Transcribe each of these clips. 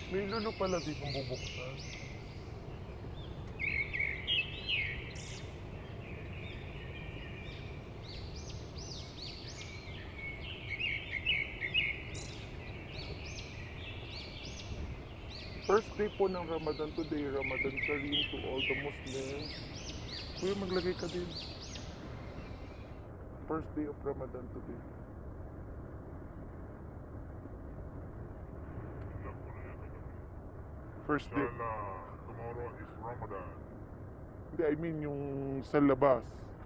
May lulo pala dito bubuksan. First day po ng Ramadan today, Ramadan Kareem to all the Muslims. Kuya, maglagay ka din. First day of Ramadan today. First day. Inshallah, tomorrow is Ramadan. Hindi, I mean yung sa labas.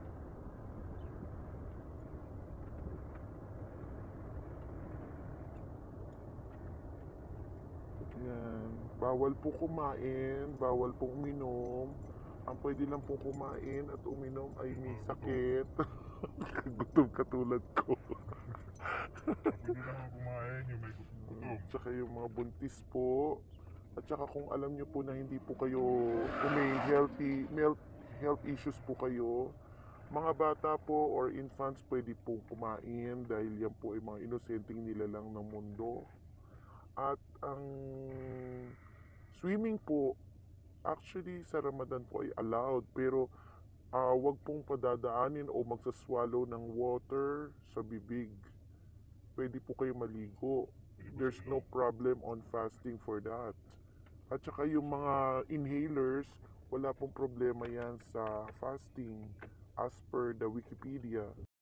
Yan. Bawal po kumain, bawal po uminom. Ang pwede lang po kumain at uminom ay may sakit. Gutom katulad ko. Pwede lang kumain yung may gutom. Tsaka yung mga buntis po. At saka kung alam nyo po na hindi po kayo, kung may health issues po kayo, mga bata po or infants pwede po kumain dahil yan po ay mga inosenteng nilalang ng mundo. At ang swimming po, actually sa Ramadan po ay allowed, pero wag pong padadaanin o magsaswallow ng water sa bibig. Pwede po kayo maligo. There's no problem on fasting for that. At saka yung mga inhalers, wala pong problema yan sa fasting as per the Wikipedia.